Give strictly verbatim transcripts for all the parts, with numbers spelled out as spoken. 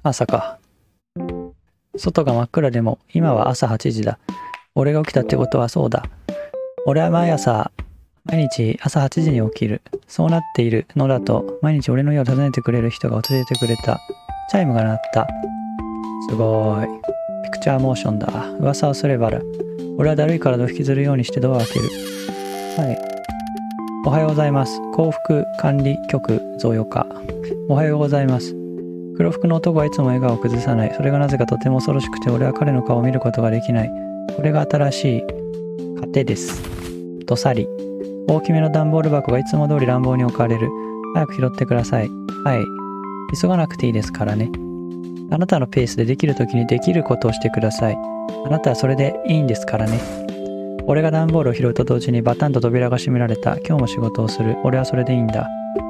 朝か。外が真っ暗でも今は朝はちじだ。俺が起きたってことはそうだ。俺は毎朝、毎日朝はちじに起きる。そうなっているのだと、毎日俺の家を訪ねてくれる人が訪れてくれた。チャイムが鳴った。すごい。ピクチャーモーションだ。噂をすればだ。俺はだるい体を引きずるようにしてドアを開ける。はい。おはようございます。幸福管理局贈与課。おはようございます。黒服の男はいつも笑顔を崩さない。それがなぜかとても恐ろしくて、俺は彼の顔を見ることができない。これが新しい糧です。どさり。大きめの段ボール箱がいつも通り乱暴に置かれる。早く拾ってください。はい。急がなくていいですからね。あなたのペースでできるときにできることをしてください。あなたはそれでいいんですからね。俺が段ボールを拾うと同時にバタンと扉が閉められた。今日も仕事をする。俺はそれでいいんだ。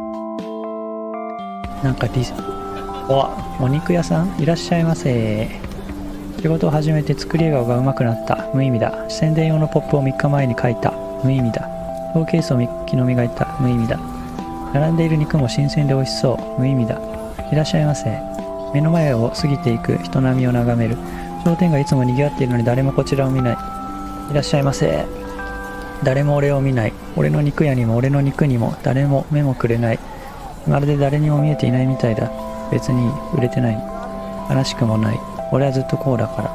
なんかディス、お、お肉屋さんいらっしゃいませ。仕事を始めて作り笑顔が上手くなった。無意味だ。宣伝用のポップをみっかまえに書いた。無意味だ。ショーケースを昨日磨いた。無意味だ。並んでいる肉も新鮮で美味しそう。無意味だ。いらっしゃいませ。目の前を過ぎていく人並みを眺める。商店がいつも賑わっているのに誰もこちらを見ない。いらっしゃいませ。誰も俺を見ない。俺の肉屋にも俺の肉にも誰も目もくれない。まるで誰にも見えていないみたいだ。別に売れてない。悲しくもない。俺はずっとこうだから。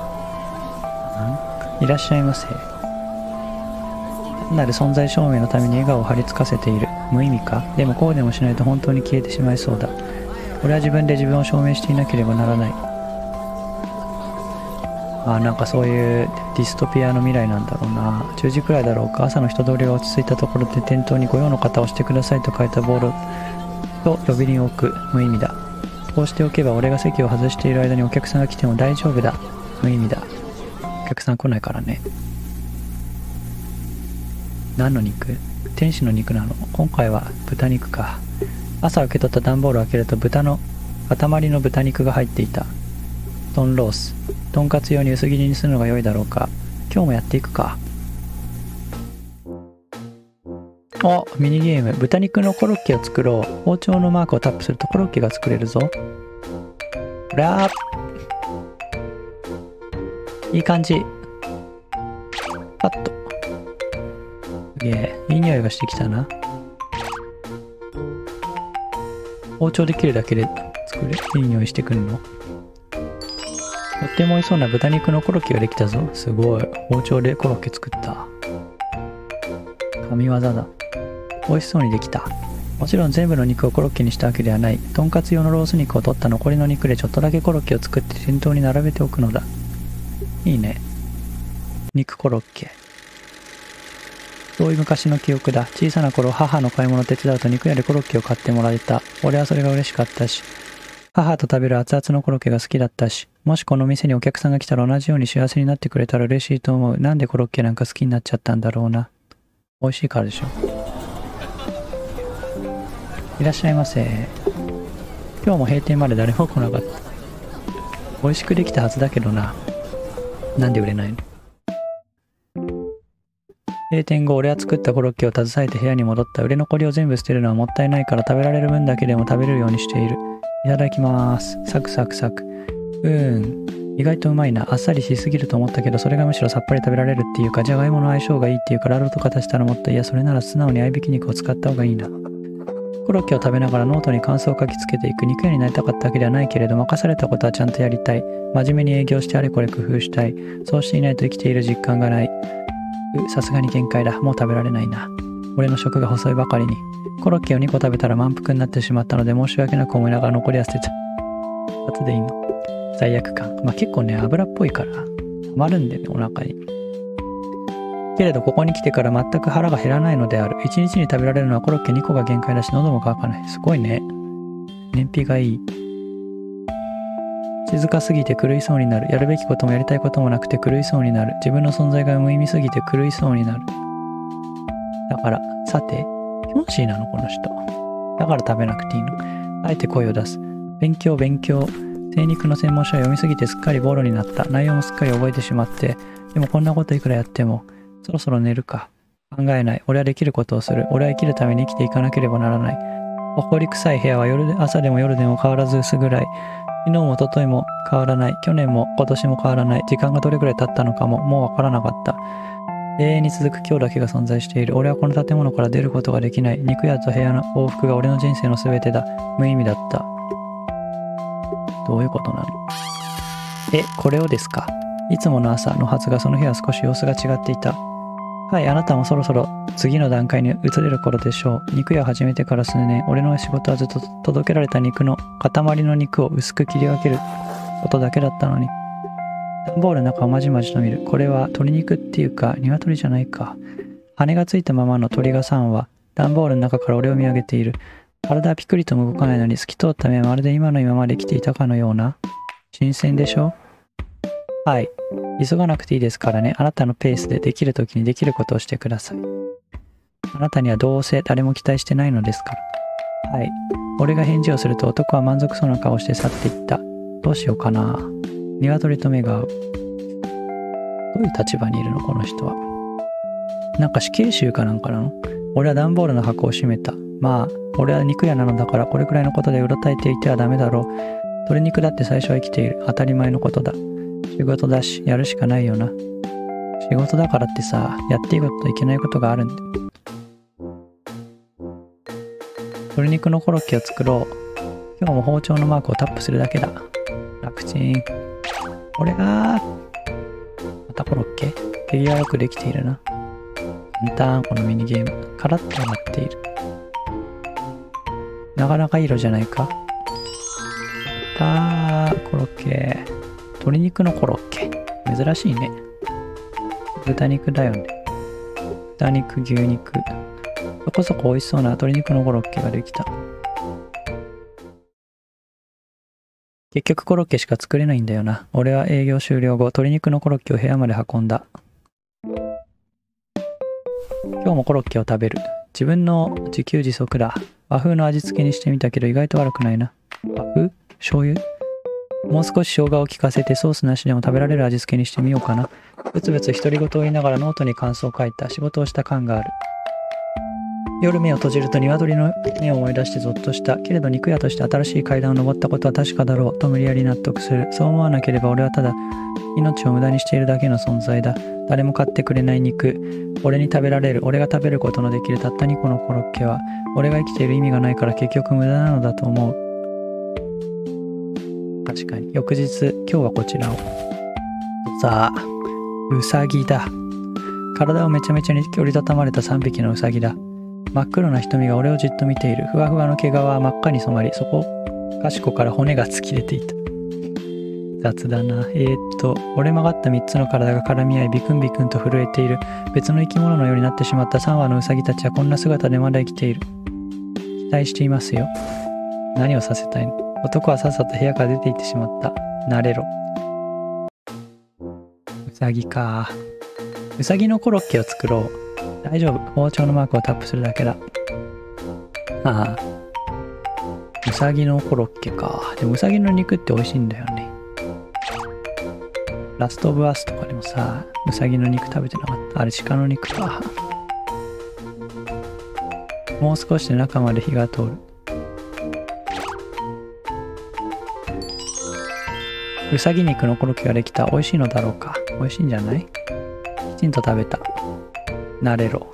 ん？いらっしゃいませ。単なる存在証明のために笑顔を張り付かせている。無意味か？でもこうでもしないと本当に消えてしまいそうだ。俺は自分で自分を証明していなければならない。ああ、なんかそういうディストピアの未来なんだろうな。じゅうじくらいだろうか。朝の人通りが落ち着いたところで店頭に御用の方をしてくださいと書いたボールと呼び鈴を置く。無意味だ。こうしておけば俺が席を外している間にお客さんが来ても大丈夫だ。無意味だ。お客さん来ないからね。何の肉？天使の肉なの？今回は豚肉か。朝受け取った段ボールを開けると豚の塊の豚肉が入っていた。トンロース。とんかつ用に薄切りにするのが良いだろうか。今日もやっていくか。お、ミニゲーム。豚肉のコロッケを作ろう。包丁のマークをタップするとコロッケが作れるぞ。ほらー。いい感じ。パッと。すげえ。いい匂いがしてきたな。包丁で切るだけで作れ、いい匂いしてくるの？とっても美味しそうな豚肉のコロッケができたぞ。すごい。包丁でコロッケ作った。神業だ。美味しそうにできた。もちろん全部の肉をコロッケにしたわけではない。とんかつ用のロース肉を取った残りの肉でちょっとだけコロッケを作って店頭に並べておくのだ。いいね。肉コロッケ。遠い昔の記憶だ。小さな頃、母の買い物を手伝うと肉屋でコロッケを買ってもらえた。俺はそれが嬉しかったし、母と食べる熱々のコロッケが好きだったし、もしこの店にお客さんが来たら同じように幸せになってくれたら嬉しいと思う。なんでコロッケなんか好きになっちゃったんだろうな。美味しいからでしょ。いらっしゃいませ。今日も閉店まで誰も来なかった。美味しくできたはずだけどな。なんで売れないの？閉店後、俺は作ったコロッケを携えて部屋に戻った。売れ残りを全部捨てるのはもったいないから食べられる分だけでも食べれるようにしている。いただきまーす。サクサクサク。うーん。意外とうまいな。あっさりしすぎると思ったけど、それがむしろさっぱり食べられるっていうか、じゃがいもの相性がいいっていうか、ラルとか足したらもっと、いや、それなら素直に合いびき肉を使った方がいいな。コロッケを食べながらノートに感想を書きつけていく。肉屋になりたかったわけではないけれど、任されたことはちゃんとやりたい。真面目に営業してあれこれ工夫したい。そうしていないと生きている実感がない。さすがに限界だ。もう食べられないな。俺の食が細いばかりに。コロッケをにこ食べたら満腹になってしまったので申し訳なく思いながら残りは捨てた。後でいいの？罪悪感。まあ結構ね、油っぽいから、溜まるんでね、お腹に。けれどここに来てから全く腹が減らないのである。いちにちに食べられるのはコロッケにこが限界だし、喉も渇かない。すごいね。燃費がいい。静かすぎて狂いそうになる。やるべきこともやりたいこともなくて狂いそうになる。自分の存在が無意味すぎて狂いそうになる。だから、さて、キョンシーなのこの人。だから食べなくていいの。あえて声を出す。勉強勉強。精肉の専門書を読みすぎてすっかりボロになった。内容もすっかり覚えてしまって。でもこんなこといくらやっても、そろそろ寝るか。考えない。俺はできることをする。俺は生きるために生きていかなければならない。埃臭い部屋は夜で朝でも夜でも変わらず薄暗い。 昨日も一昨日も変わらない。去年も今年も変わらない。時間がどれくらい経ったのかももうわからなかった。永遠に続く今日だけが存在している。俺はこの建物から出ることができない。肉屋と部屋の往復が俺の人生の全てだ。無意味だった。どういうことなの？え、これをですか？いつもの朝のはずがその日は少し様子が違っていた。はい、あなたもそろそろ次の段階に移れる頃でしょう。肉屋を始めてから数年、俺の仕事はずっと届けられた肉の塊の肉を薄く切り分けることだけだったのに。段ボールの中をまじまじと見る。これは鶏肉っていうか鶏じゃないか。羽がついたままの鳥がさん羽。段ボールの中から俺を見上げている。体はピクリとも動かないのに透き通った目はまるで今の今まで生きていたかのような。新鮮でしょ？はい。急がなくていいですからね。あなたのペースでできるときにできることをしてください。あなたにはどうせ誰も期待してないのですから。はい。俺が返事をすると男は満足そうな顔をして去っていった。どうしようかな。鶏と目が合う。どういう立場にいるのこの人は。なんか死刑囚かなんかなの？俺は段ボールの箱を閉めた。まあ、俺は肉屋なのだからこれくらいのことでうろたえていてはダメだろう。鶏肉だって最初は生きている。当たり前のことだ。仕事だし、やるしかないよな。仕事だからってさ、やっていいことといけないことがあるんで。鶏肉のコロッケを作ろう。今日も包丁のマークをタップするだけだ。楽ちん。俺がまたコロッケ？手際よくできているな。簡単、このミニゲーム。カラッとなっている。なかなかいい色じゃないか。やったー、コロッケ。鶏肉のコロッケ。珍しいね。豚肉だよね。豚肉、牛肉。そこそこ美味しそうな鶏肉のコロッケができた。結局コロッケしか作れないんだよな。俺は営業終了後、鶏肉のコロッケを部屋まで運んだ。今日もコロッケを食べる。自分の自給自足だ。和風の味付けにしてみたけど意外と悪くないな。和風？醤油？もう少し生姜を効かせてソースなしでも食べられる味付けにしてみようかな。ぶつぶつ独り言を言いながらノートに感想を書いた。仕事をした感がある。夜目を閉じると鶏の目を思い出してゾッとした。けれど肉屋として新しい階段を登ったことは確かだろうと無理やり納得する。そう思わなければ俺はただ命を無駄にしているだけの存在だ。誰も買ってくれない肉。俺に食べられる。俺が食べることのできるたったにこのコロッケは俺が生きている意味がないから結局無駄なのだと思う。確かに。翌日、今日はこちらを。さあ、ウサギだ。体をめちゃめちゃに折りたたまれたさんびきのウサギだ。真っ黒な瞳が俺をじっと見ている。ふわふわの毛皮は真っ赤に染まり、そこかしこから骨が突き出ていた。雑だな。えー、っと、折れ曲がったみっつの体が絡み合い、ビクンビクンと震えている。別の生き物のようになってしまったさん羽のウサギたちはこんな姿でまだ生きている。期待していますよ。何をさせたいの？男はさっさと部屋から出て行ってしまった。慣れろ。うさぎか。うさぎのコロッケを作ろう。大丈夫。包丁のマークをタップするだけだ。ああ。うさぎのコロッケか。でもうさぎの肉って美味しいんだよね。ラストオブアスとかでもさ、うさぎの肉食べてなかった。あれ鹿の肉か。もう少しで中まで火が通る。うさぎ肉のコロッケができた。美味しいのだろうか。美味しいんじゃない？きちんと食べた。慣れろ。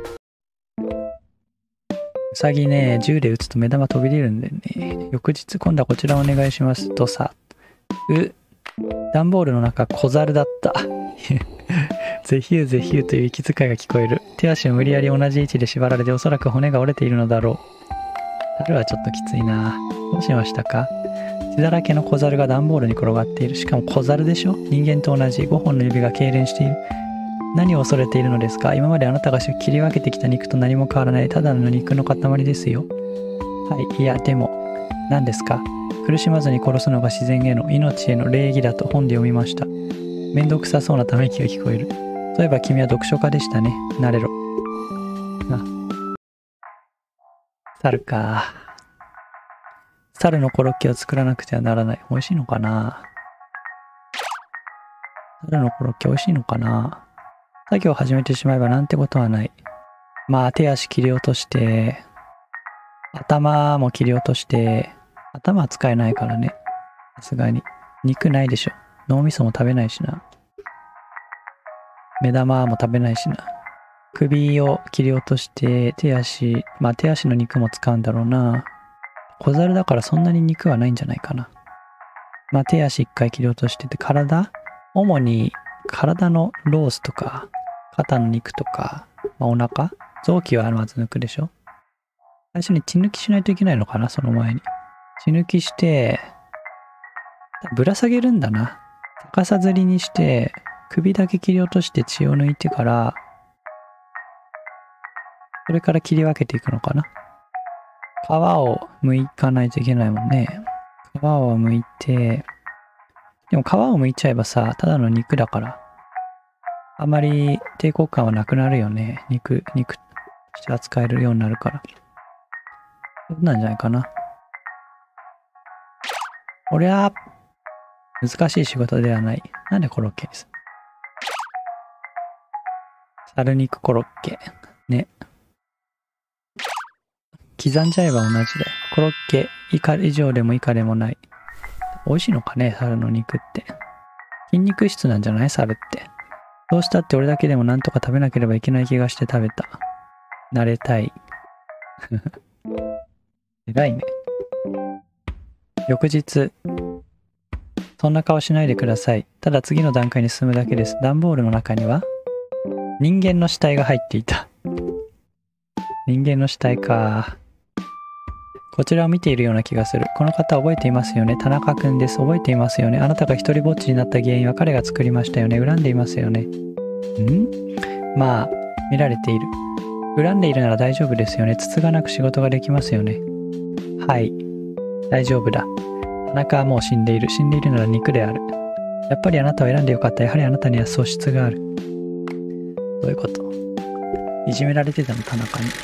うさぎね、銃で撃つと目玉飛び出るんだよね。翌日、今度はこちらお願いしますとさ。う、段ボールの中、小猿だった。ゼヒューゼヒューという息遣いが聞こえる。手足を無理やり同じ位置で縛られて、おそらく骨が折れているのだろう。猿はちょっときついな。どうしましたか？血だらけの小猿が段ボールに転がっている。しかも小猿でしょ？人間と同じごほんの指が痙攣している。何を恐れているのですか？今まであなたが切り分けてきた肉と何も変わらないただの肉の塊ですよ。はい、いや、でも、何ですか？苦しまずに殺すのが自然への、命への礼儀だと本で読みました。めんどくさそうなため息が聞こえる。そういえば君は読書家でしたね。慣れろ。あ。猿か。猿のコロッケを作らなくてはならない。美味しいのかな？猿のコロッケ美味しいのかな？作業を始めてしまえばなんてことはない。まあ手足切り落として、頭も切り落として、頭は使えないからね。 さすがに。肉ないでしょ。脳みそも食べないしな。目玉も食べないしな。首を切り落として、手足、まあ手足の肉も使うんだろうな。小猿だからそんなに肉はないんじゃないかな。まあ手足一回切り落としてて、体主に体のロースとか、肩の肉とか、まあ、お腹臓器はまず抜くでしょ。最初に血抜きしないといけないのかな、その前に。血抜きして、ぶら下げるんだな。逆さずりにして、首だけ切り落として血を抜いてから、それから切り分けていくのかな。皮を剥かないといけないもんね。皮を剥いて、でも皮を剥いちゃえばさ、ただの肉だから、あまり抵抗感はなくなるよね。肉、肉として扱えるようになるから。そうなんじゃないかな。こりゃ、難しい仕事ではない。なんでコロッケにする？猿肉コロッケ。ね。刻んじゃえば同じだよ。コロッケ以下以上でも以下でもない。美味しいのかね、猿の肉って。筋肉質なんじゃない？猿って。どうしたって俺だけでもなんとか食べなければいけない気がして食べた。慣れたい。偉いね。翌日。そんな顔しないでください。ただ次の段階に進むだけです。段ボールの中には人間の死体が入っていた。人間の死体か。こちらを見ているような気がする。この方覚えていますよね。田中くんです。覚えていますよね。あなたが一人ぼっちになった原因は彼が作りましたよね。恨んでいますよね。ん？まあ、見られている。恨んでいるなら大丈夫ですよね。つつがなく仕事ができますよね。はい。大丈夫だ。田中はもう死んでいる。死んでいるなら肉である。やっぱりあなたを選んでよかった。やはりあなたには素質がある。どういうこと？いじめられてたの、田中に。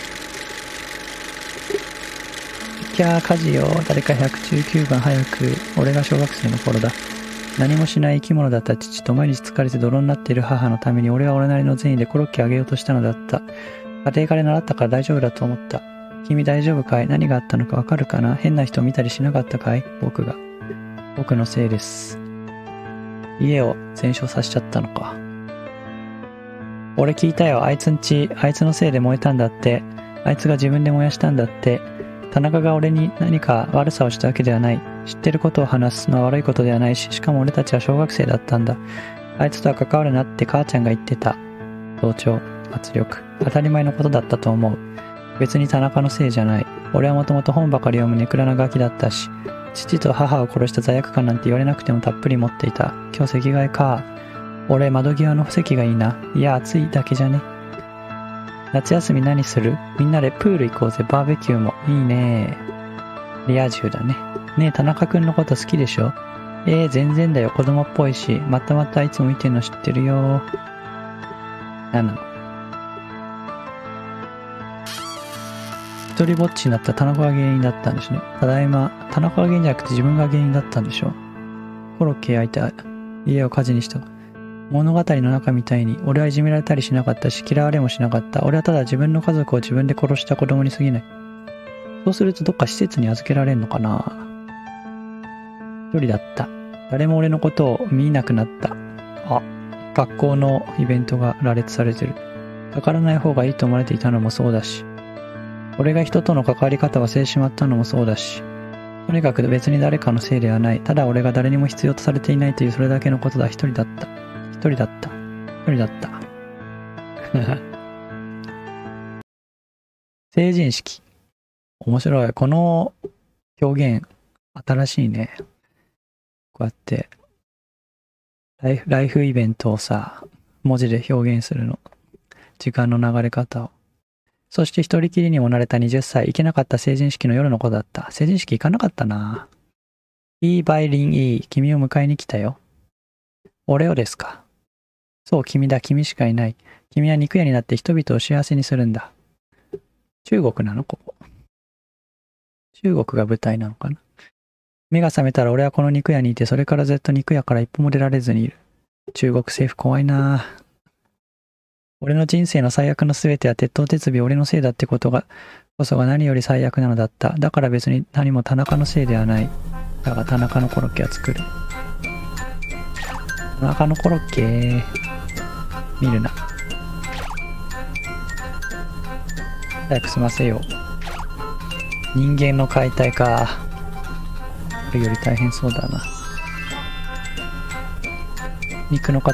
キャー、火事よ。誰かひゃくじゅうきゅうばん早く。俺が小学生の頃だ。何もしない生き物だった父と毎日疲れて泥になっている母のために俺は俺なりの善意でコロッケあげようとしたのだった。家庭科で習ったから大丈夫だと思った。君大丈夫かい？何があったのかわかるかな？変な人見たりしなかったかい？僕が。僕のせいです。家を全焼させちゃったのか。俺聞いたよ。あいつんち、あいつのせいで燃えたんだって。あいつが自分で燃やしたんだって。田中が俺に何か悪さをしたわけではない。知ってることを話すのは悪いことではないし、しかも俺たちは小学生だったんだ。あいつとは関わるなって母ちゃんが言ってた。同調、圧力。当たり前のことだったと思う。別に田中のせいじゃない。俺はもともと本ばかり読むネクラなガキだったし、父と母を殺した罪悪感なんて言われなくてもたっぷり持っていた。今日席替えか。俺窓際の席がいいな。いや、暑いだけじゃね。夏休み何する？みんなでプール行こうぜ。バーベキューも。いいね。リア充だね。ねえ、田中くんのこと好きでしょ？えー、全然だよ。子供っぽいし。またまたいつも見てるの知ってるよ。なんなの？一人ぼっちになった田中が原因だったんですね。ただいま、田中が原因じゃなくて自分が原因だったんでしょ。コロッケ焼いて家を火事にした。物語の中みたいに、俺はいじめられたりしなかったし、嫌われもしなかった。俺はただ自分の家族を自分で殺した子供に過ぎない。そうするとどっか施設に預けられんのかな。一人だった。誰も俺のことを見なくなった。あ、学校のイベントが羅列されてる。かからない方がいいと思われていたのもそうだし、俺が人との関わり方を忘れてしまったのもそうだし、とにかく別に誰かのせいではない。ただ俺が誰にも必要とされていないというそれだけのことだ。一人だった。一人だった。一人だった。成人式。面白い。この表現、新しいね。こうやって、ライフ、ライフイベントをさ、文字で表現するの。時間の流れ方を。そして一人きりにもなれたはたち。行けなかった成人式の夜のことだった。成人式行かなかったな。いいバイリンいい。君を迎えに来たよ。俺をですか。そう、君だ。君しかいない。君は肉屋になって人々を幸せにするんだ。中国なのここ。中国が舞台なのかな。目が覚めたら俺はこの肉屋にいて、それからずっと肉屋から一歩も出られずにいる。中国政府怖いなぁ。俺の人生の最悪のすべては鉄頭鉄尾俺のせいだってことが、こそが何より最悪なのだった。だから別に何も田中のせいではない。 だが田中のコロッケは作る。田中のコロッケ見るな。早く済ませよう。人間の解体か。これより大変そうだな。肉の塊。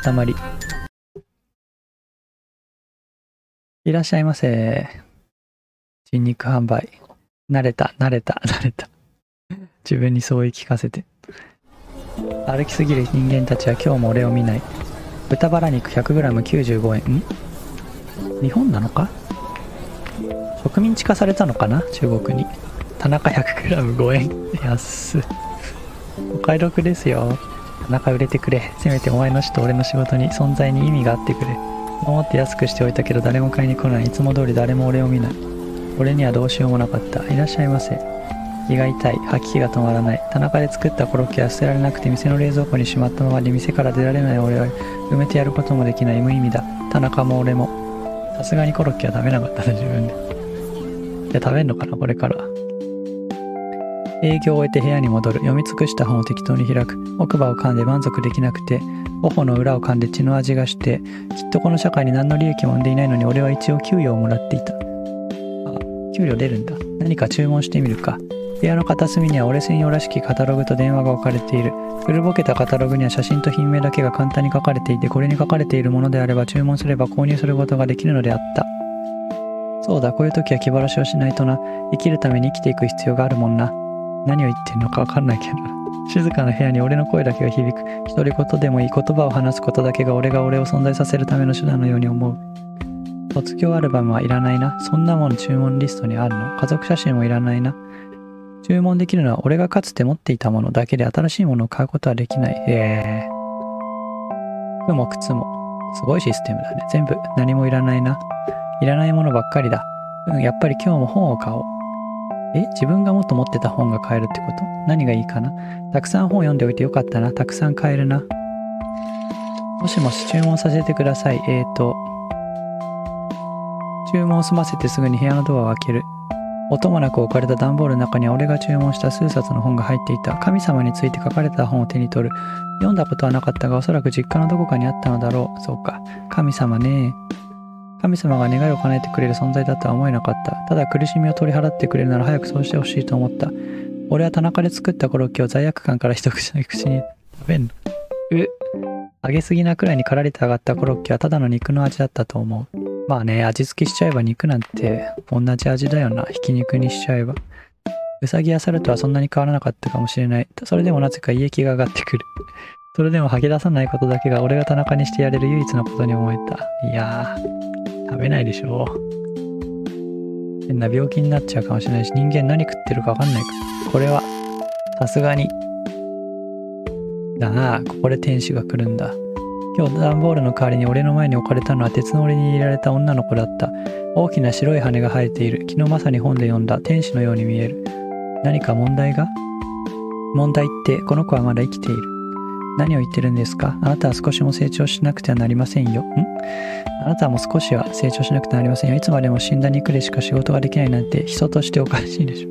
いらっしゃいませ。人肉販売。慣れた、慣れた、慣れた。自分にそう言い聞かせて。歩きすぎる人間たちは今日も俺を見ない。豚バラ肉 ひゃくグラムきゅうじゅうごえん。ん？日本なのか？植民地化されたのかな、中国に。田中 ひゃくグラムごえん。安っ。お買い得ですよ。田中売れてくれ。せめてお前の死と俺の仕事に存在に意味があってくれ。そう思って安くしておいたけど誰も買いに来ない。いつも通り誰も俺を見ない。俺にはどうしようもなかった。いらっしゃいませ。胃が痛い。吐き気が止まらない。田中で作ったコロッケは捨てられなくて店の冷蔵庫にしまったままで店から出られない俺は埋めてやることもできない。無意味だ。田中も俺も。さすがにコロッケは食べなかったね、自分で。いや、食べんのかな、これから。営業を終えて部屋に戻る。読み尽くした本を適当に開く。奥歯を噛んで満足できなくて、頬の裏を噛んで血の味がして、きっとこの社会に何の利益も生んでいないのに俺は一応給与をもらっていた。あ、給料出るんだ。何か注文してみるか。部屋の片隅には俺専用らしきカタログと電話が置かれている。古ぼけたカタログには写真と品名だけが簡単に書かれていて、これに書かれているものであれば注文すれば購入することができるのであった。そうだ、こういう時は気晴らしをしないとな。生きるために生きていく必要があるもんな。何を言ってんのかわかんないけど。静かな部屋に俺の声だけが響く。独り言でもいい。言葉を話すことだけが俺が俺を存在させるための手段のように思う。卒業アルバムはいらないな。そんなもん注文リストにあるの？家族写真もいらないな。注文できるのは俺がかつて持っていたものだけで新しいものを買うことはできない。へえ。服も靴も。すごいシステムだね。全部何もいらないな。いらないものばっかりだ。うん、やっぱり今日も本を買おう。え、自分がもっと持ってた本が買えるってこと？何がいいかな？たくさん本読んでおいてよかったな。たくさん買えるな。もしもし、注文させてください。えーと、注文を済ませてすぐに部屋のドアを開ける。音もなく置かれた段ボールの中には俺が注文した数冊の本が入っていた。神様について書かれた本を手に取る。読んだことはなかったが、おそらく実家のどこかにあったのだろう。そうか。神様ね。神様が願いを叶えてくれる存在だとは思えなかった。ただ苦しみを取り払ってくれるなら早くそうしてほしいと思った。俺は田中で作ったコロッケを罪悪感から一口の口に食べんの。う揚げすぎなくらいにからりと揚がったコロッケはただの肉の味だったと思う。まあね、味付けしちゃえば肉なんて同じ味だよな。ひき肉にしちゃえば。ウサギやサルとはそんなに変わらなかったかもしれない。それでもなぜか胃液が上がってくる。それでも吐き出さないことだけが俺が田中にしてやれる唯一のことに思えた。いやー、食べないでしょ。変な病気になっちゃうかもしれないし、人間何食ってるかわかんないから。これは、さすがに。だな、ここで天使が来るんだ。今日段ボールの代わりに俺の前に置かれたのは鉄の檻に入れられた女の子だった。大きな白い羽が生えている。昨日まさに本で読んだ天使のように見える。何か問題が？問題ってこの子はまだ生きている。何を言ってるんですか？あなたは少しも成長しなくてはなりませんよ。ん？あなたも少しは成長しなくてはなりませんよ。いつまでも死んだ肉でしか仕事ができないなんて人としておかしいでしょ。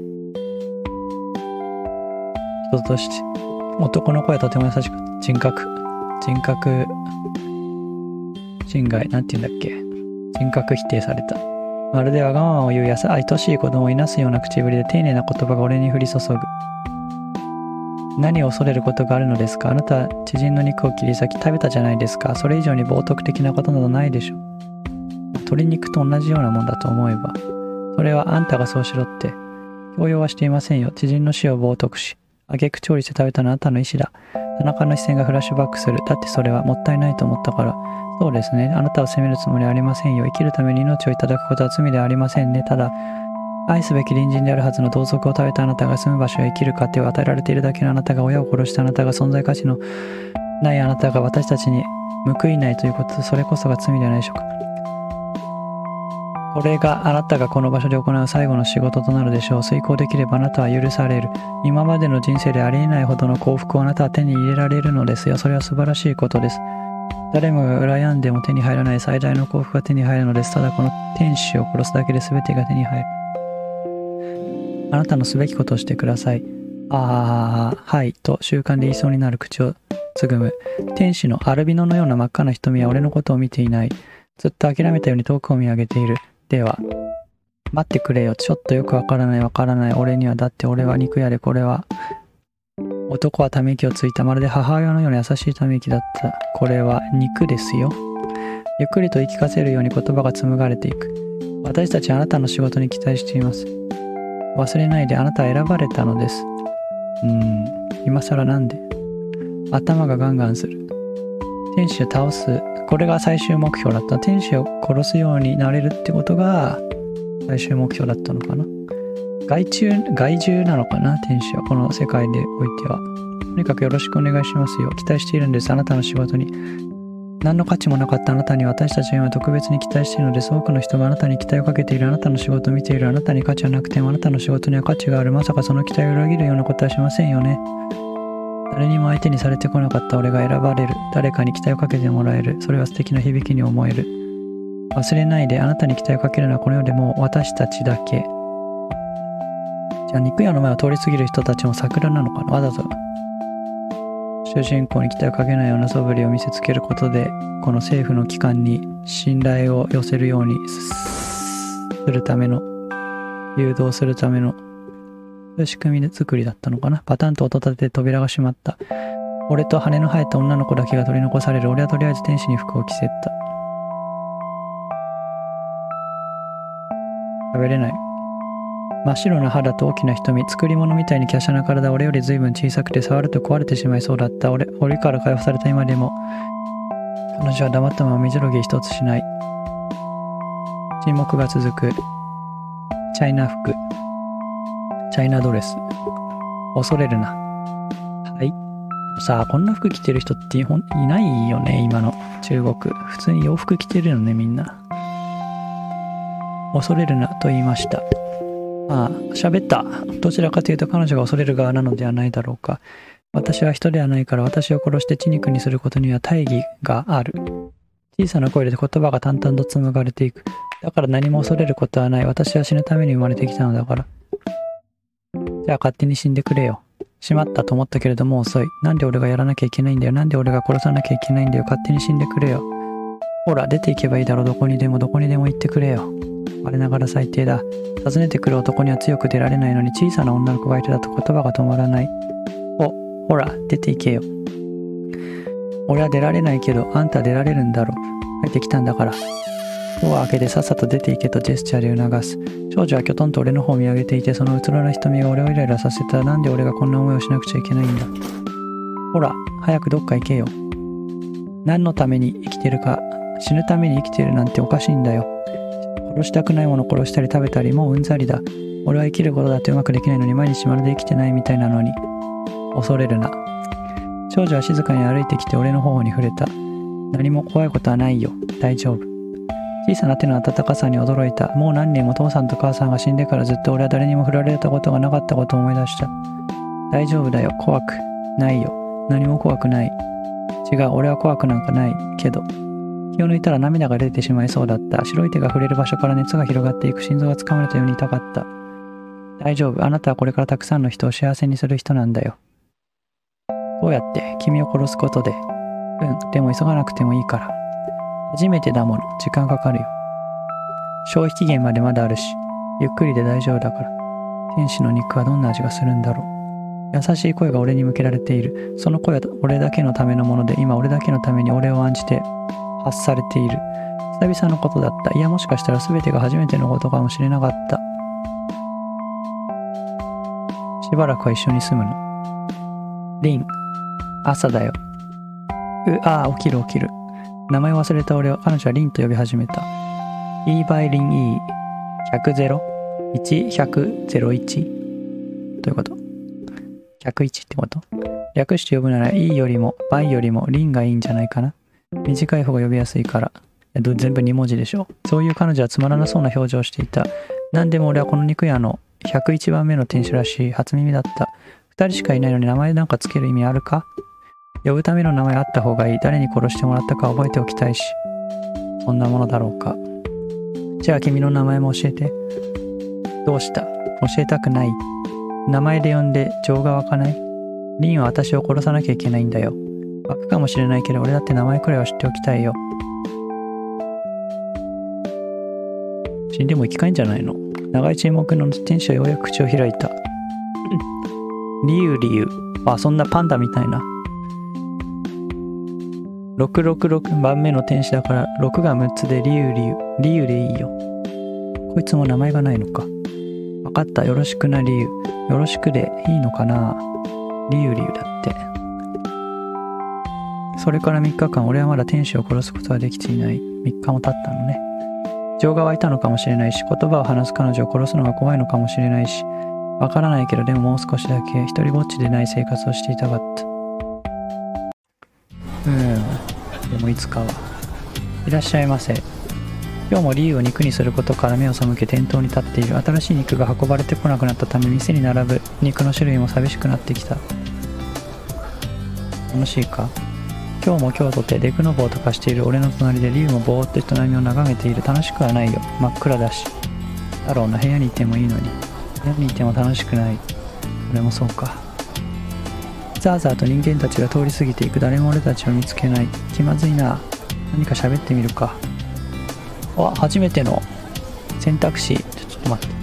人として。男の声はとても優しく、人格、人格、侵害、なんて言うんだっけ。人格否定された。まるでわがままを言うやさ愛しい子供をいなすような口ぶりで丁寧な言葉が俺に降り注ぐ。何を恐れることがあるのですか？あなたは知人の肉を切り裂き食べたじゃないですか。それ以上に冒涜的なことなどないでしょう。鶏肉と同じようなもんだと思えば。それはあんたがそうしろって。強要はしていませんよ。知人の死を冒涜し、挙句調理して食べたのはあなたの意思だ。田中の視線がフラッシュバックする。だってそれはもったいないと思ったから。そうですね。あなたを責めるつもりはありませんよ。生きるために命をいただくことは罪ではありませんね。ただ、愛すべき隣人であるはずの同族を食べたあなたが住む場所や生きる糧を与えられているだけのあなたが、親を殺したあなたが、存在価値のないあなたが私たちに報いないということ、それこそが罪ではないでしょうか。これがあなたがこの場所で行う最後の仕事となるでしょう。遂行できればあなたは許される。今までの人生でありえないほどの幸福をあなたは手に入れられるのですよ。それは素晴らしいことです。誰もが羨んでも手に入らない最大の幸福が手に入るのです。ただこの天使を殺すだけで全てが手に入る。あなたのすべきことをしてください。 ああ、はい、と習慣で言いそうになる口をつぐむ。天使のアルビノのような真っ赤な瞳は俺のことを見ていない。ずっと諦めたように遠くを見上げている。では、待ってくれよ。ちょっとよくわからないわからない。俺には、だって俺は肉屋でこれは。男はため息をついた。まるで母親のような優しいため息だった。これは肉ですよ。ゆっくりと言い聞かせるように言葉が紡がれていく。私たちはあなたの仕事に期待しています。忘れないで、あなたは選ばれたのです。うーん、今更なんで。頭がガンガンする。天使を倒す。これが最終目標だった。天使を殺すようになれるってことが最終目標だったのかな。害虫、害獣なのかな、天使は。この世界でおいては。とにかくよろしくお願いしますよ。期待しているんです。あなたの仕事に。何の価値もなかったあなたに私たちは今特別に期待しているのです。多くの人があなたに期待をかけている。あなたの仕事を見ている。あなたに価値はなくてもあなたの仕事には価値がある。まさかその期待を裏切るようなことはしませんよね。誰にも相手にされてこなかった俺が選ばれる。誰かに期待をかけてもらえる。それは素敵な響きに思える。忘れないで、あなたに期待をかけるのはこの世でもう私たちだけ。じゃあ肉屋の前を通り過ぎる人たちも桜なのかな。わざと主人公に期待をかけないような素振りを見せつけることで、この政府の機関に信頼を寄せるようにするための、誘導するための、そういう仕組み作りだったのかな。パタンと音立てて扉が閉まった。俺と羽の生えた女の子だけが取り残される。俺はとりあえず天使に服を着せた。食べれない。真っ白な肌と大きな瞳、作り物みたいに華奢な体、俺より随分小さくて触ると壊れてしまいそうだった。俺、檻から解放された今でも、彼女は黙ったまま水ろぎ一つしない。沈黙が続く。チャイナ服。チャイナドレス。恐れるな。はい。さあ、こんな服着てる人っていないよね、今の中国。普通に洋服着てるよね、みんな。恐れるなと言いました。ああ、喋った。どちらかというと彼女が恐れる側なのではないだろうか。私は人ではないから私を殺して血肉にすることには大義がある。小さな声で言葉が淡々と紡がれていく。だから何も恐れることはない。私は死ぬために生まれてきたのだから。じゃあ勝手に死んでくれよ。しまったと思ったけれどもう遅い。なんで俺がやらなきゃいけないんだよ。なんで俺が殺さなきゃいけないんだよ。勝手に死んでくれよ。ほら、出て行けばいいだろう。どこにでもどこにでも行ってくれよ。我ながら最低だ。訪ねてくる男には強く出られないのに小さな女の子がいてだと言葉が止まらない。お、ほら、出て行けよ。俺は出られないけど、あんた出られるんだろう。帰ってきたんだから。ドア開けてさっさと出て行けとジェスチャーで促す。少女はきょとんと俺の方を見上げていて、そのうつろな瞳が俺をイライラさせた。なんで俺がこんな思いをしなくちゃいけないんだ。ほら、早くどっか行けよ。何のために生きてるか、死ぬために生きてるなんておかしいんだよ。殺したくないもの殺したり食べたりもううんざりだ。俺は生きることだってうまくできないのに毎日まるで生きてないみたいなのに。恐れるな。少女は静かに歩いてきて俺の頬に触れた。何も怖いことはないよ。大丈夫。小さな手の温かさに驚いた。もう何年も父さんと母さんが死んでからずっと俺は誰にも振られたことがなかったことを思い出した。大丈夫だよ。怖くないよ。何も怖くない。違う、俺は怖くなんかないけど。気を抜いたら涙が出てしまいそうだった。白い手が触れる場所から熱が広がっていく。心臓がつかまれたように痛かった。大丈夫。あなたはこれからたくさんの人を幸せにする人なんだよ。どうやって？君を殺すことで。うん、でも急がなくてもいいから。初めてだもの。時間かかるよ。消費期限までまだあるし、ゆっくりで大丈夫だから。天使の肉はどんな味がするんだろう。優しい声が俺に向けられている。その声は俺だけのためのもので、今俺だけのために俺を案じて発されている。久々のことだった。いや、もしかしたら全てが初めてのことかもしれなかった。しばらくは一緒に住むの。リン、朝だよ。う、ああ、起きる起きる。名前を忘れた俺は彼女はリンと呼び始めた。E バイリン E、ひゃく、ゼロ、いち、ひゃく、ゼロ、いち。どういうこと？ ひゃくいち ってこと？略して呼ぶなら E よりも倍よりもリンがいいんじゃないかな。短い方が呼びやすいから。全部に文字でしょ。そういう彼女はつまらなそうな表情をしていた。なんでも俺はこの肉屋のひゃくいちばんめの店主らしい。初耳だった。二人しかいないのに名前なんかつける意味あるか？呼ぶための名前あった方がいい。誰に殺してもらったか覚えておきたいし。そんなものだろうか。じゃあ君の名前も教えて。どうした？教えたくない。 名前で呼んで情が湧かない？リンは私を殺さなきゃいけないんだよ。湧くかもしれないけど、俺だって名前くらいは知っておきたいよ。死んでも生き返んじゃないの？長い沈黙の天使はようやく口を開いた。リユリユ。あ、そんなパンダみたいな。ろくろくろくばんめの天使だからろくがむっつでリユリユ。リユでいいよ。こいつも名前がないのか。わかった。よろしくなリユ。よろしくでいいのかな。リユリユだって。それからみっかかん俺はまだ天使を殺すことはできていない。みっかも経ったのね。情が湧いたのかもしれないし、言葉を話す彼女を殺すのが怖いのかもしれないし、わからないけど、でももう少しだけ一人ぼっちでない生活をしていたかった。うーん、でもいつかは。いらっしゃいませ。今日もリユを肉にすることから目を背け店頭に立っている。新しい肉が運ばれてこなくなったため、店に並ぶ肉の種類も寂しくなってきた。楽しいか？今日も今日とてデクノボーとかしている俺の隣でリユもぼーっと人並みを眺めている。楽しくはないよ。真っ暗だし。だろうな、部屋にいてもいいのに。部屋にいても楽しくない。俺もそうか。ザーザーと人間たちが通り過ぎていく。誰も俺たちを見つけない。気まずいな。何か喋ってみるか。あ、初めての選択肢。ちょ、ちょっと待って。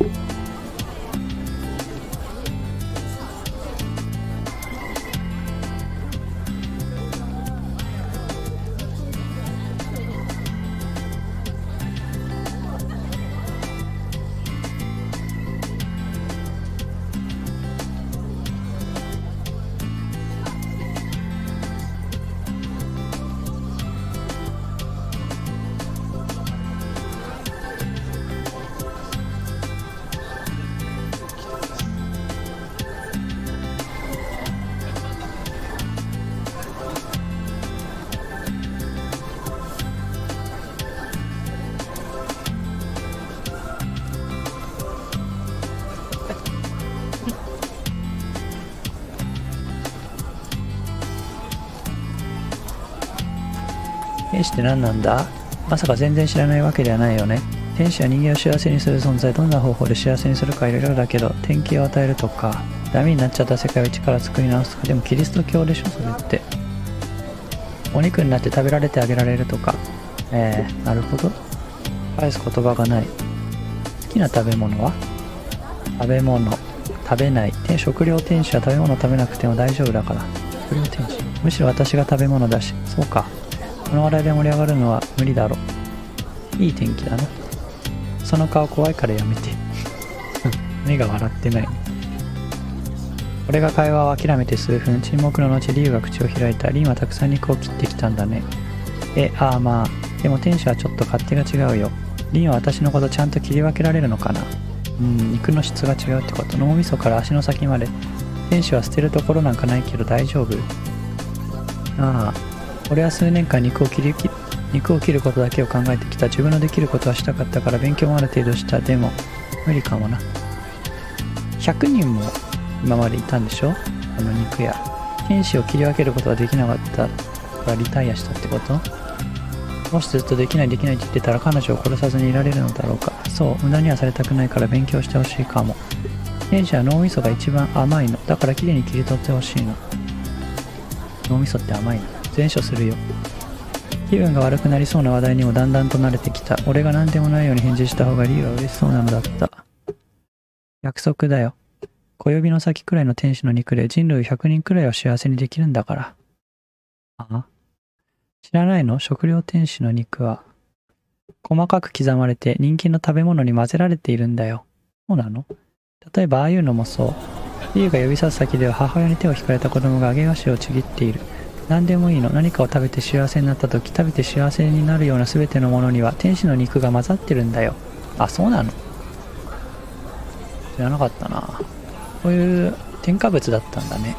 天使って何なんだ？まさか全然知らないわけではないよね。天使は人間を幸せにする存在。どんな方法で幸せにするかいろいろだけど、天気を与えるとか、ダメになっちゃった世界を一から作り直すとか。でもキリスト教でしょそれって。お肉になって食べられてあげられるとか。えー、なるほど。返す言葉がない。好きな食べ物は？食べ物。食べない。食料天使は食べ物食べなくても大丈夫だから。食料天使。むしろ私が食べ物だし。そうか。この話題で盛り上がるのは無理だろう。いい天気だな。その顔怖いからやめて。目が笑ってない。俺が会話を諦めて数分。沈黙の後リユが口を開いた。リンはたくさん肉を切ってきたんだね。え、ああまあ。でも天使はちょっと勝手が違うよ。リンは私のことちゃんと切り分けられるのかな。うん、肉の質が違うってこと。脳みそから足の先まで。天使は捨てるところなんかないけど大丈夫？ああ。俺は数年間肉を切り肉を切ることだけを考えてきた。自分のできることはしたかったから勉強もある程度した。でも無理かもな。ひゃくにんも今までいたんでしょこの肉屋。天使を切り分けることができなかったからリタイアしたってこと？もしずっとできないできないって言ってたら彼女を殺さずにいられるのだろうか。そう、無駄にはされたくないから勉強してほしいかも。天使は脳みそが一番甘いの。だからきれいに切り取ってほしいの。脳みそって甘いの。全処するよ。気分が悪くなりそうな話題にもだんだんと慣れてきた。俺が何でもないように返事した方がリユは嬉しそうなのだった。約束だよ。小指の先くらいの天使の肉で人類ひゃくにんくらいを幸せにできるんだから。ああ、知らないの？食料天使の肉は細かく刻まれて人間の食べ物に混ぜられているんだよ。そうなの？例えばああいうのもそう。リユが指さす先では母親に手を引かれた子供が揚げ菓子をちぎっている。何でもいいの。何かを食べて幸せになった時、食べて幸せになるような全てのものには天使の肉が混ざってるんだよ。あ、そうなの？知らなかったな。こういう添加物だったんだね。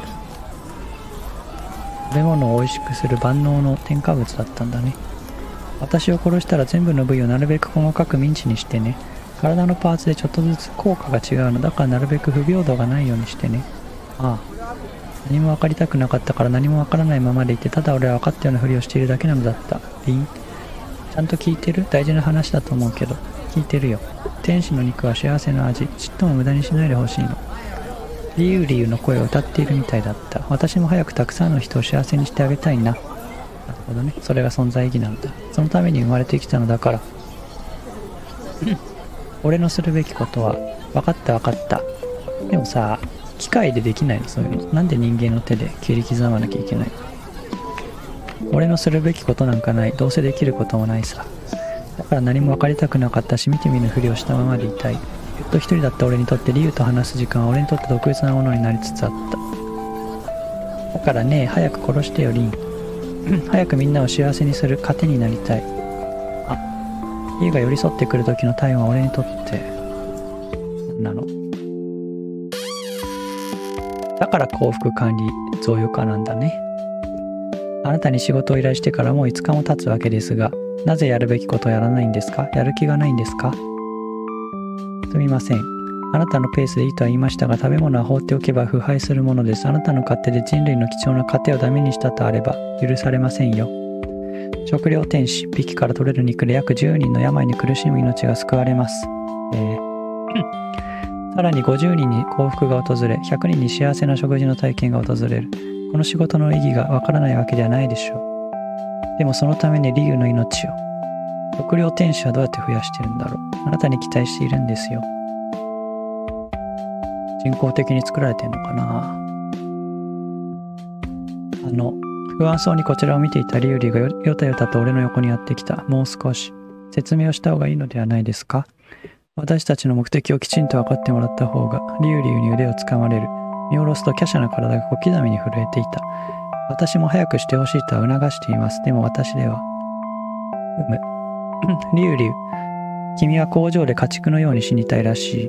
食べ物を美味しくする万能の添加物だったんだね。私を殺したら全部の部位をなるべく細かくミンチにしてね。体のパーツでちょっとずつ効果が違うの。だからなるべく不平等がないようにしてね。ああ。何も分かりたくなかったから何も分からないままでいて、ただ俺は分かったようなふりをしているだけなのだった。リン、ちゃんと聞いてる？大事な話だと思うけど。聞いてるよ。天使の肉は幸せの味。ちっとも無駄にしないでほしいの。 リュウリュウの声を歌っているみたいだった。私も早くたくさんの人を幸せにしてあげたいな。なるほどね。それが存在意義なんだ。そのために生まれてきたのだから。俺のするべきことは、分かった分かった。でもさ、機械でできないの、そういうの。なんで人間の手で切り刻まなきゃいけないの？俺のするべきことなんかない。どうせできることもないさ。だから何も分かりたくなかったし、見て見ぬふりをしたままでいたい。ずっと一人だった俺にとってリュウと話す時間は俺にとって特別なものになりつつあった。だからね、早く殺してよ、リン。早くみんなを幸せにする糧になりたい。あ、リュウが寄り添ってくる時のタイムは俺にとって、何なの？だから幸福管理贈与課なんだね。あなたに仕事を依頼してからもういつかも経つわけですが、なぜやるべきことをやらないんですか？やる気がないんですか？すみません。あなたのペースでいいとは言いましたが、食べ物は放っておけば腐敗するものです。あなたの勝手で人類の貴重な糧をダメにしたとあれば許されませんよ。食料天使、一匹から取れる肉で約じゅうにんの病に苦しむ命が救われます。えー、さらにごじゅうにんに幸福が訪れ、ひゃくにんに幸せな食事の体験が訪れる。この仕事の意義がわからないわけではないでしょう。でもそのためにリュウの命を。食料天使はどうやって増やしてるんだろう。あなたに期待しているんですよ。人工的に作られてんのかな。あの、不安そうにこちらを見ていたリュウリュウがよたよたと俺の横にやってきた。もう少し説明をした方がいいのではないですか？私たちの目的をきちんと分かってもらった方が。リュウリュウに腕をつかまれる。見下ろすと華奢な体が小刻みに震えていた。私も早くしてほしいとは促しています。でも私では。うむ。リュウリュウ、君は工場で家畜のように死にたいらしい。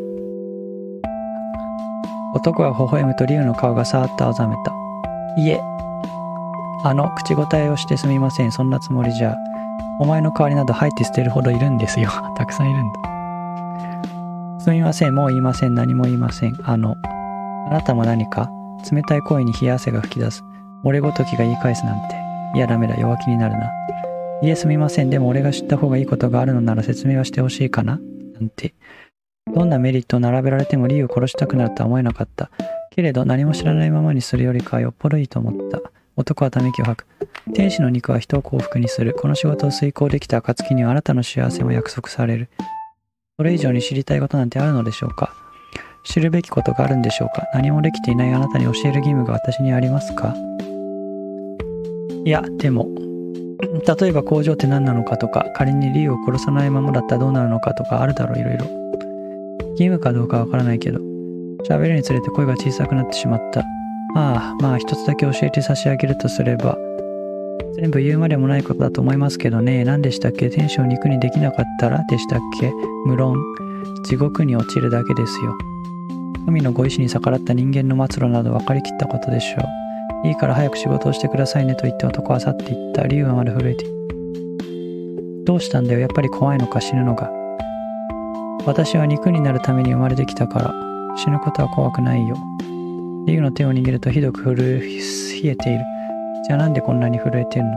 男が微笑むとリュウの顔がさーっと青ざめた。いえ、あの、口答えをしてすみません。そんなつもりじゃ。お前の代わりなど吐いて捨てるほどいるんですよ。たくさんいるんだ。すみません。もう言いません。何も言いません。あの、あなたも何か冷たい声に冷や汗が吹き出す。俺ごときが言い返すなんて。いやダメだ。弱気になるな。いえすみません。でも俺が知った方がいいことがあるのなら説明はしてほしいかななんて。どんなメリットを並べられてもリュウを殺したくなるとは思えなかった。けれど何も知らないままにするよりかはよっぽどいいと思った。男はため息を吐く。天使の肉は人を幸福にする。この仕事を遂行できた暁にはあなたの幸せも約束される。それ以上に知りたいことなんてあるのでしょうか？知るべきことがあるんでしょうか？何もできていないあなたに教える義務が私にありますか？いや、でも、例えば工場って何なのかとか、仮にリュウを殺さないままだったらどうなるのかとかあるだろう、いろいろ。義務かどうかわからないけど、喋るにつれて声が小さくなってしまった。ああ、まあ一つだけ教えて差し上げるとすれば、全部言うまでもないことだと思いますけどね。何でしたっけ？天使を肉にできなかったらでしたっけ？無論、地獄に落ちるだけですよ。神のご意志に逆らった人間の末路など分かりきったことでしょう。いいから早く仕事をしてくださいねと言って男は去っていった。リュウはまだ震えている。どうしたんだよ。やっぱり怖いのか死ぬのが。私は肉になるために生まれてきたから死ぬことは怖くないよ。リュウの手を握るとひどく震え冷えている。じゃあなんでこんなに震えてんの？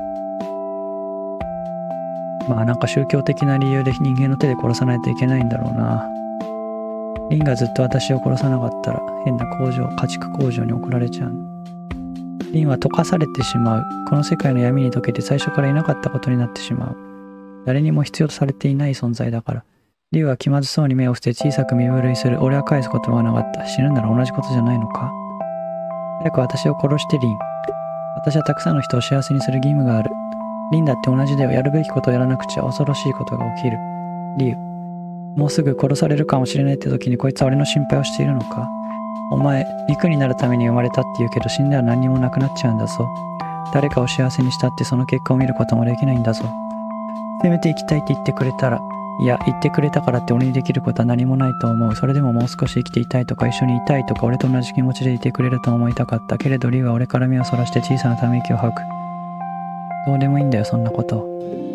まあなんか宗教的な理由で人間の手で殺さないといけないんだろうな。リンがずっと私を殺さなかったら変な工場、家畜工場に送られちゃうの。リンは溶かされてしまう。この世界の闇に溶けて最初からいなかったことになってしまう。誰にも必要とされていない存在だから。リュウは気まずそうに目を伏せ小さく身震いする。俺は返す言葉はなかった。死ぬなら同じことじゃないのか？早く私を殺してリン。私はたくさんの人を幸せにする義務がある。リンだって同じだよ。やるべきことをやらなくちゃ恐ろしいことが起きる。リュウ。もうすぐ殺されるかもしれないって時にこいつは俺の心配をしているのか？お前、肉になるために生まれたって言うけど死んだら何にもなくなっちゃうんだぞ。誰かを幸せにしたってその結果を見ることもできないんだぞ。せめて生きたいって言ってくれたら、いや、言ってくれたからって俺にできることは何もないと思う。それでももう少し生きていたいとか一緒にいたいとか俺と同じ気持ちでいてくれると思いたかった。けれどリュウは俺から目をそらして小さなため息を吐く。どうでもいいんだよ、そんなこと。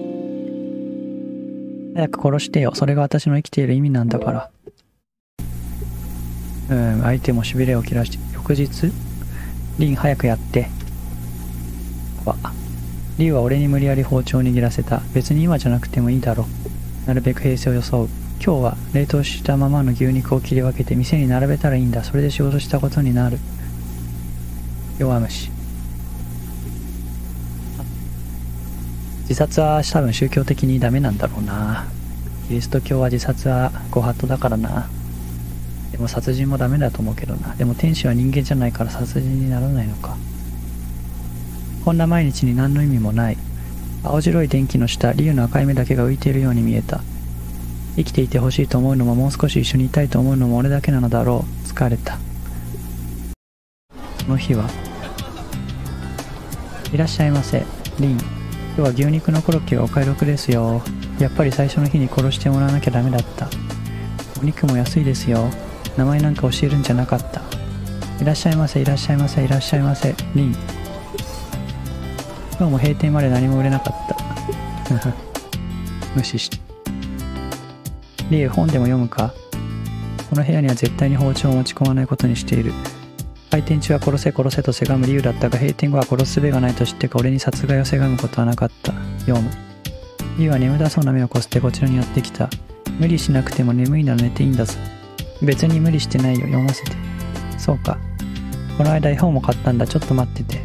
早く殺してよ。それが私の生きている意味なんだから。うん、相手もしびれを切らして。翌日リン早くやって。わ。リュウは俺に無理やり包丁を握らせた。別に今じゃなくてもいいだろう。なるべく平静を装う。 今日は冷凍したままの牛肉を切り分けて店に並べたらいいんだ。それで仕事したことになる。弱虫。自殺は多分宗教的にダメなんだろうな。キリスト教は自殺はご法度だからな。でも殺人もダメだと思うけどな。でも天使は人間じゃないから殺人にならないのか。こんな毎日に何の意味もない。青白い電気の下、竜の赤い目だけが浮いているように見えた。生きていてほしいと思うのももう少し一緒にいたいと思うのも俺だけなのだろう。疲れた。その日は。いらっしゃいませ、リン。今日は牛肉のコロッケがお買い得ですよ。やっぱり最初の日に殺してもらわなきゃダメだった。お肉も安いですよ。名前なんか教えるんじゃなかった。いらっしゃいませ、いらっしゃいませ、いらっしゃいませ、リン。今日も閉店まで何も売れなかった。無視して。リュウ、本でも読むか？この部屋には絶対に包丁を持ち込まないことにしている。開店中は殺せ殺せとせがむ理由だったが、閉店後は殺す術がないと知ってか俺に殺害をせがむことはなかった。読む。リュウは眠たそうな目をこすってこちらにやってきた。無理しなくても眠いなら寝ていいんだぞ。別に無理してないよ、読ませて。そうか。この間絵本も買ったんだ、ちょっと待ってて。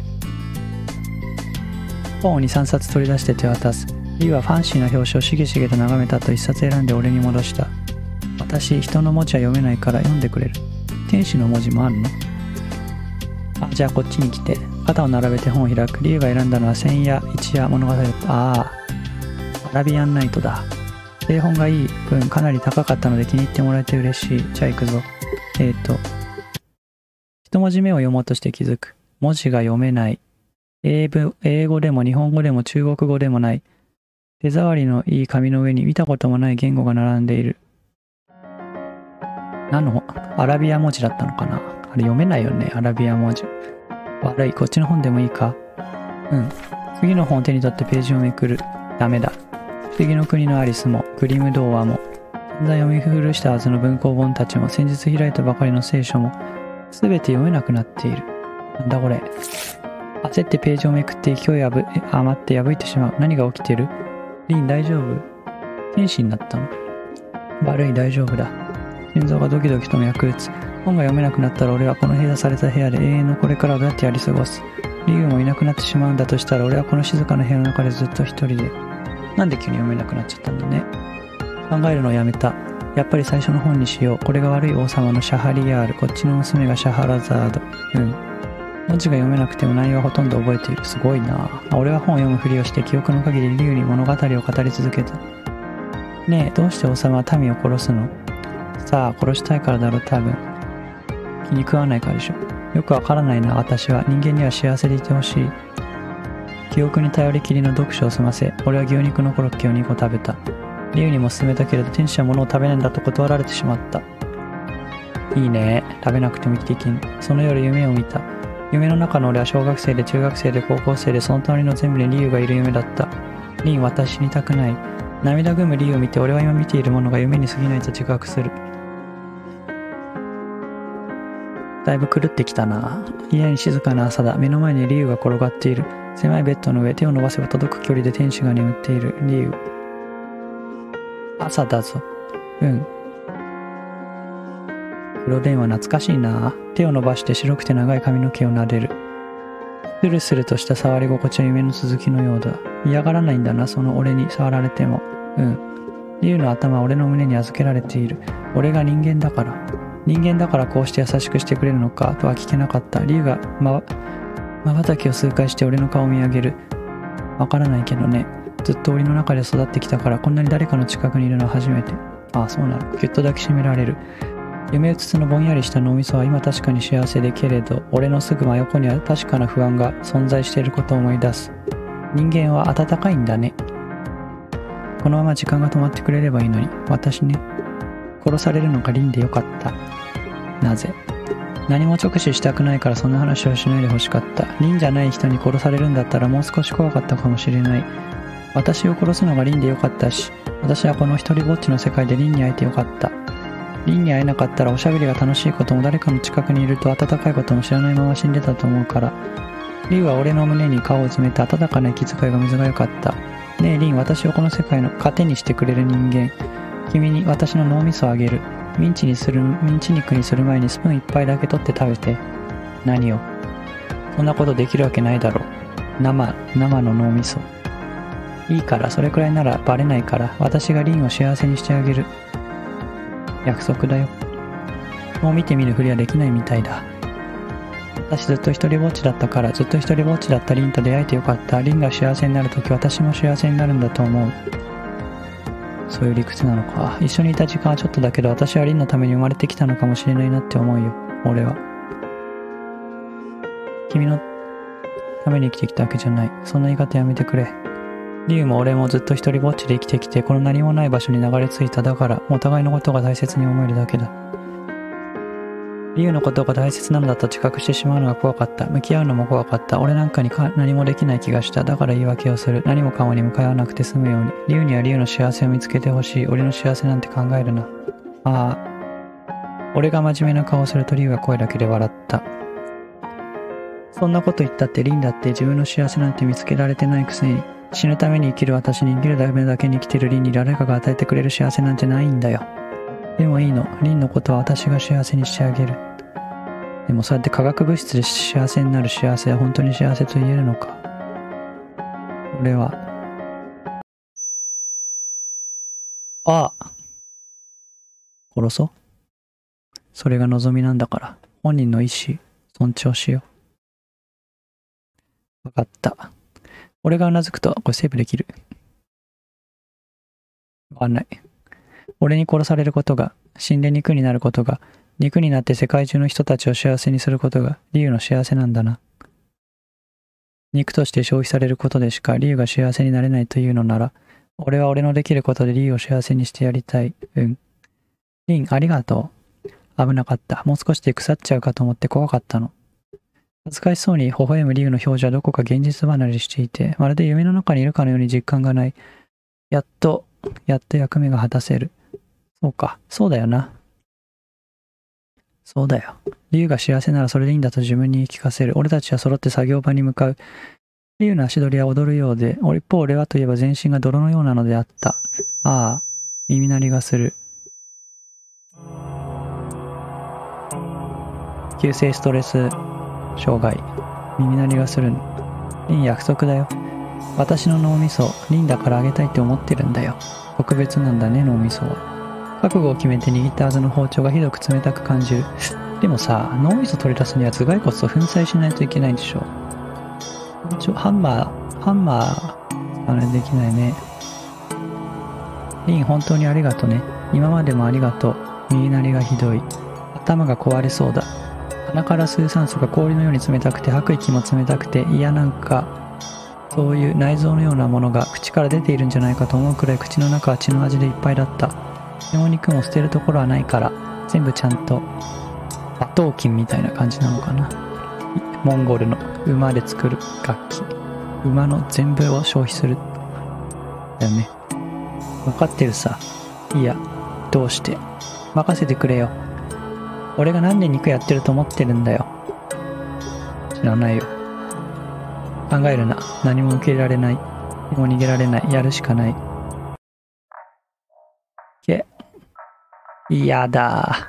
本をにさんさつ取り出して手渡す。リュウはファンシーな表紙をしげしげと眺めた後一冊選んで俺に戻した。私、人の文字は読めないから読んでくれる。天使の文字もあるの？あ、じゃあこっちに来て。肩を並べて本を開く。リュウが選んだのは千夜一夜物語だった。ああ、アラビアンナイトだ。製本がいい分かなり高かったので気に入ってもらえて嬉しい。じゃあ行くぞ。えーと。一文字目を読もうとして気づく。文字が読めない。英語、英語でも日本語でも中国語でもない。手触りのいい紙の上に見たこともない言語が並んでいる。何のアラビア文字だったのかな？あれ読めないよね、アラビア文字。悪い、こっちの本でもいいか？うん。次の本を手に取ってページをめくる。ダメだ。不思議の国のアリスも、グリム童話も、散々読み古したはずの文庫本たちも、先日開いたばかりの聖書も、すべて読めなくなっている。なんだこれ。焦ってページをめくって勢いあぶ余って破いてしまう。何が起きてる？リン大丈夫？天使になったの？悪い、大丈夫だ。心臓がドキドキと脈打つ。本が読めなくなったら俺はこの閉鎖された部屋で永遠のこれからをどうやってやり過ごす？リュウもいなくなってしまうんだとしたら俺はこの静かな部屋の中でずっと一人で。なんで急に読めなくなっちゃったんだね。考えるのをやめた。やっぱり最初の本にしよう。これが悪い王様のシャハリヤール。こっちの娘がシャハラザード。うん。文字が読めなくても内容はほとんど覚えている。すごいなあ。俺は本を読むふりをして記憶の限りリュウに物語を語り続けた。ねえ、どうして王様は民を殺すの？さあ、殺したいからだろう、多分。気に食わないからでしょ。よくわからないな、私は。人間には幸せでいてほしい。記憶に頼りきりの読書を済ませ、俺は牛肉のコロッケをにこ食べた。リュウにも勧めたけれど、天使は物を食べないんだと断られてしまった。いいね。食べなくても生きていけん。その夜夢を見た。夢の中の俺は小学生で中学生で高校生で、その隣の全部にリュウがいる夢だった。リン、私死にたくない。涙ぐむリュウを見て、俺は今見ているものが夢に過ぎないと自覚する。だいぶ狂ってきたな。家に静かな朝だ。目の前にリュウが転がっている。狭いベッドの上、手を伸ばせば届く距離で天使が眠っている。リュウ。朝だぞ。うん。黒電話懐かしいな。手を伸ばして白くて長い髪の毛を撫でる。スルスルとした触り心地は夢の続きのようだ。嫌がらないんだな、その俺に触られても。うん。リュウの頭は俺の胸に預けられている。俺が人間だから。人間だからこうして優しくしてくれるのかとは聞けなかった。リュウがま、瞬きを数回して俺の顔を見上げる。わからないけどね。ずっと檻の中で育ってきたからこんなに誰かの近くにいるのは初めて。ああ、そうなの。ぎゅっと抱きしめられる。夢うつつのぼんやりした脳みそは今確かに幸せでけれど、俺のすぐ真横には確かな不安が存在していることを思い出す。人間は温かいんだね。このまま時間が止まってくれればいいのに。私ね。殺されるのがリンでよかった。なぜ？何も直視したくないからそんな話をしないでほしかった。リンじゃない人に殺されるんだったらもう少し怖かったかもしれない。私を殺すのがリンでよかったし、私はこの一人ぼっちの世界でリンに会えてよかった。リンに会えなかったらおしゃべりが楽しいことも誰かの近くにいると温かいことも知らないまま死んでたと思うから。リュウは俺の胸に顔を詰めた温かな息遣いが水がよかった。ねえリン、私をこの世界の糧にしてくれる人間。 君に私の脳みそをあげる。ミンチにする、ミンチ肉にする前にスプーン一杯だけ取って食べて。何を。そんなことできるわけないだろう。生、生の脳みそ。いいから、それくらいならバレないから、私がリンを幸せにしてあげる。約束だよ。もう見てみるふりはできないみたいだ。私ずっと一人ぼっちだったから、ずっと一人ぼっちだったリンと出会えてよかった。リンが幸せになるとき、私も幸せになるんだと思う。そういう理屈なのか。一緒にいた時間はちょっとだけど、私はリンのために生まれてきたのかもしれないなって思うよ。俺は。君のために生きてきたわけじゃない。そんな言い方やめてくれ。リュウも俺もずっと一人ぼっちで生きてきて、この何もない場所に流れ着いた。だから、お互いのことが大切に思えるだけだ。リュウのことが大切なのだと自覚してしまうのが怖かった。向き合うのも怖かった。俺なんかにか何もできない気がした。だから言い訳をする。何もかもに向かわなくて済むように。リュウにはリュウの幸せを見つけてほしい。俺の幸せなんて考えるな。ああ。俺が真面目な顔をするとリュウが声だけで笑った。そんなこと言ったってリンだって自分の幸せなんて見つけられてないくせに、死ぬために生きる私に生きるためだけに生きてるリンに誰かが与えてくれる幸せなんてないんだよ。でもいいの。リンのことは私が幸せにしてあげる。でもそうやって化学物質で幸せになる幸せは本当に幸せと言えるのか。俺は。ああ。殺そう。それが望みなんだから。本人の意思、尊重しよう。わかった。俺がうなずくと、これセーブできる。わかんない。俺に殺されることが、死んで肉になることが、肉になって世界中の人たちを幸せにすることが、リュウの幸せなんだな。肉として消費されることでしかリュウが幸せになれないというのなら、俺は俺のできることでリュウを幸せにしてやりたい。うん。リン、ありがとう。危なかった。もう少しで腐っちゃうかと思って怖かったの。恥ずかしそうに微笑むリュウの表情はどこか現実離れしていて、まるで夢の中にいるかのように実感がない。やっと、やっと役目が果たせる。そうか、そうだよな。そうだよ。リュウが幸せならそれでいいんだと自分に言い聞かせる。俺たちは揃って作業場に向かう。リュウの足取りは踊るようで、一方俺はといえば全身が泥のようなのであった。ああ、耳鳴りがする。急性ストレス障害。耳鳴りがする。リン、約束だよ。私の脳みそ、リンだからあげたいって思ってるんだよ。特別なんだね、脳みそは。覚悟を決めて握ったはずの包丁がひどく冷たく感じる。でもさ、脳みそ取り出すには頭蓋骨を粉砕しないといけないんでしょ。ちょハンマー、ハンマー、あれできないね。リン、本当にありがとね。今までもありがとう。耳鳴りがひどい。頭が壊れそうだ。鼻から吸う酸素が氷のように冷たくて、吐く息も冷たくて、いやなんか、そういう内臓のようなものが口から出ているんじゃないかと思うくらい口の中は血の味でいっぱいだった。血も肉も捨てるところはないから、全部ちゃんと、馬頭琴みたいな感じなのかな。モンゴルの馬で作る楽器。馬の全部を消費する。だよね。わかってるさ。いや、どうして。任せてくれよ。俺がなんで肉やってると思ってるんだよ。知らないよ。考えるな。何も受け入れられない。でも逃げられない。やるしかない。け。嫌だ。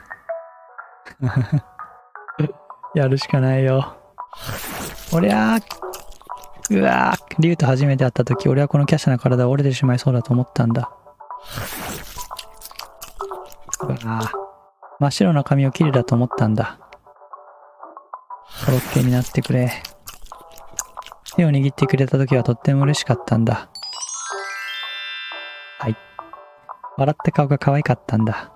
やるしかないよ。おりゃー。うわー。リュウと初めて会った時、俺はこの華奢な体は折れてしまいそうだと思ったんだ。うわー。真っ白な髪を切るだと思ったんだ。コロッケになってくれ。手を握ってくれた時はとっても嬉しかったんだ。はい。笑った顔が可愛かったんだ。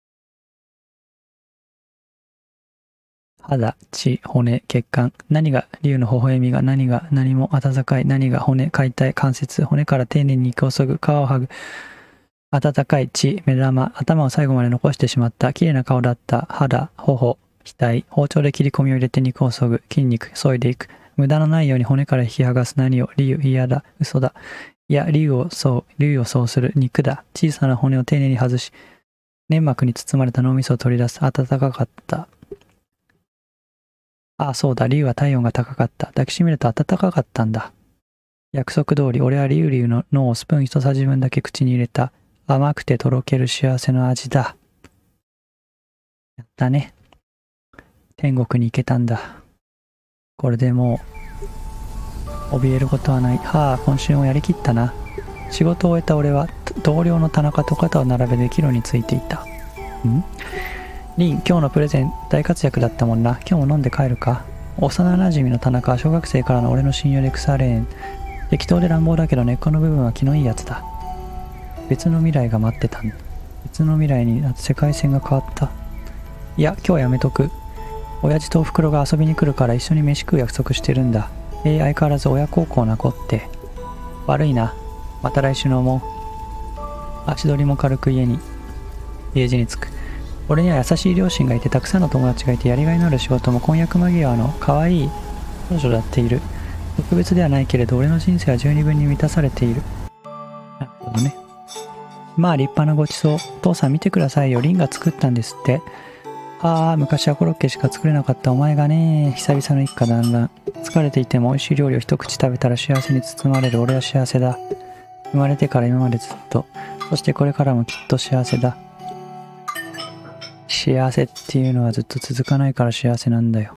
肌、血、骨、血管。何が竜の微笑みが、何が何も温かい、何が骨、解体、関節、骨から丁寧に肉をそぐ、皮を剥ぐ。温かい血、目玉、頭を最後まで残してしまった。綺麗な顔だった。肌、頬、額、包丁で切り込みを入れて肉をそぐ。筋肉、削いでいく。無駄のないように骨から引き剥がす。何を、竜、嫌だ、嘘だ。いや、竜をそう、竜をそうする。肉だ。小さな骨を丁寧に外し、粘膜に包まれた脳みそを取り出す。温かかった。ああ、そうだ。竜は体温が高かった。抱きしめると暖かかったんだ。約束通り、俺はリュウリュウの脳をスプーン一さじぶんだけ口に入れた。 甘くてとろける幸せの味だ。やったね。天国に行けたんだ。これでもう、怯えることはない。はあ、今週もやりきったな。仕事を終えた俺は、同僚の田中と肩を並べて帰路についていた。んリン、今日のプレゼン大活躍だったもんな。今日も飲んで帰るか。幼馴染の田中は小学生からの俺の親友で腐れん。適当で乱暴だけど根っこの部分は気のいいやつだ。別の未来が待ってたんだ。別の未来に世界線が変わった。いや、今日はやめとく。親父とお袋が遊びに来るから一緒に飯食う約束してるんだ。えー、相変わらず親孝行な子って。悪いな。また来週の思う。足取りも軽く家に、家路に着く。俺には優しい両親がいてたくさんの友達がいてやりがいのある仕事も婚約間際の可愛い彼女だっている。特別ではないけれど俺の人生は十二分に満たされている。なるほどね。まあ立派なごちそう。お父さん見てくださいよ。リンが作ったんですって。ああ、昔はコロッケしか作れなかったお前がね。久々の一家団らん。疲れていても美味しい料理を一口食べたら幸せに包まれる俺は幸せだ。生まれてから今までずっと。そしてこれからもきっと幸せだ。幸せっていうのはずっと続かないから幸せなんだよ。